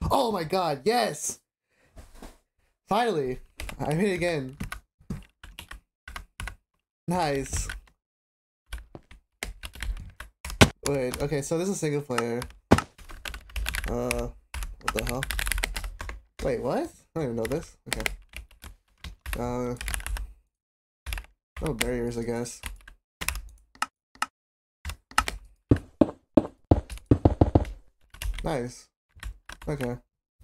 Oh my god, yes! Finally! I made it again. Nice. Wait, okay, so this is single player. What the hell? Wait, what? I don't even know this. Okay. No barriers, I guess. Nice. Okay.